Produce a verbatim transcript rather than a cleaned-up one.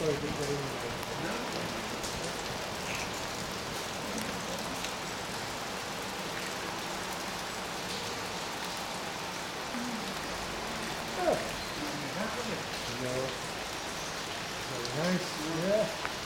sorry, didn't get in there. Oh. No. Very nice, yeah.